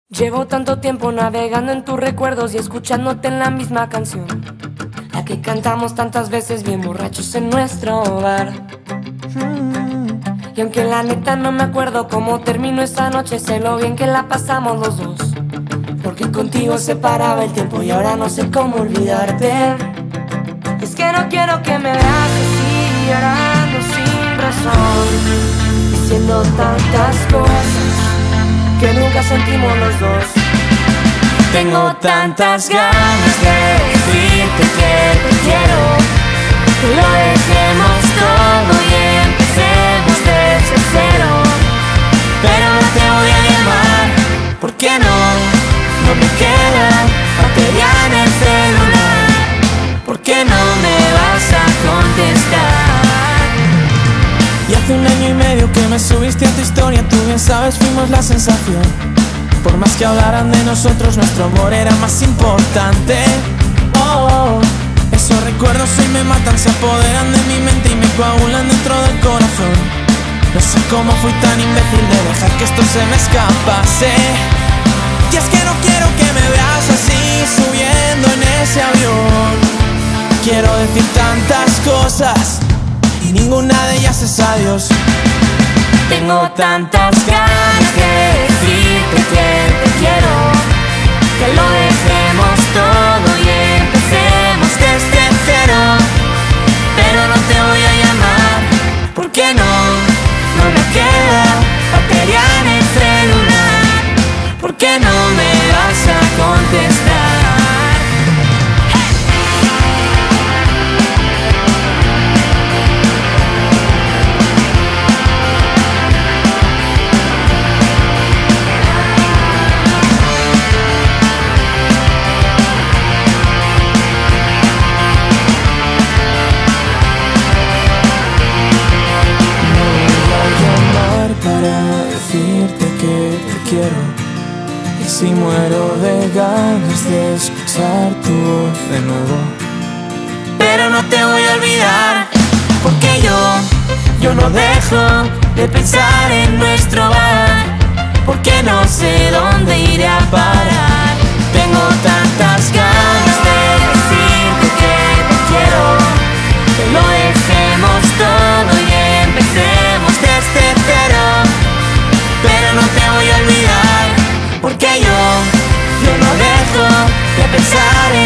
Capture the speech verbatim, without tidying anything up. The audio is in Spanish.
Llevo tanto tiempo navegando en tus recuerdos y escuchándote en la misma canción, la que cantamos tantas veces bien borrachos en nuestro bar. Y aunque la neta no me acuerdo cómo terminó esa noche, sé lo bien que la pasamos los dos, porque contigo se paraba el tiempo y ahora no sé cómo olvidarte. Es que no quiero que me veas así, llorando sin razón, diciendo tantas cosas que nunca sentimos los dos. Tengo tantas ganas de decirte que te quiero, que lo dejemos todo y empecemos desde cero. Pero no te voy a llamar, porque no, no me queda batería en el celular. ¿Por qué no me vas a contestar? Y hace un año y medio que me subiste a tu historia, tú bien sabes, fuimos la sensación. Por más que hablaran de nosotros, nuestro amor era más importante. Oh, oh. Esos recuerdos hoy me matan, se apoderan de mi mente y me coagulan dentro del corazón. No sé cómo fui tan imbécil de dejar que esto se me escapase. Y es que no quiero que me veas así, subiendo en ese avión. Quiero decir tantas cosas y ninguna de ellas es adiós. Tengo tantas ganas de decirte que te quiero, que lo dejemos todo y empecemos desde cero. Pero no te voy a llamar, porque no, no me queda batería en el celular. ¿Por qué no me vas a contestar? Y si muero de ganas de escuchar tu voz de nuevo. Pero no te voy a olvidar, porque yo, yo no dejo de pensar en nuestro bar, porque no sé dónde iré a parar. Tengo tantas ganas de decirte que te quiero, que lo dejemos todo y empecemos desde cero. Pero no te voy a olvidar, porque yo, yo no dejo de pensar en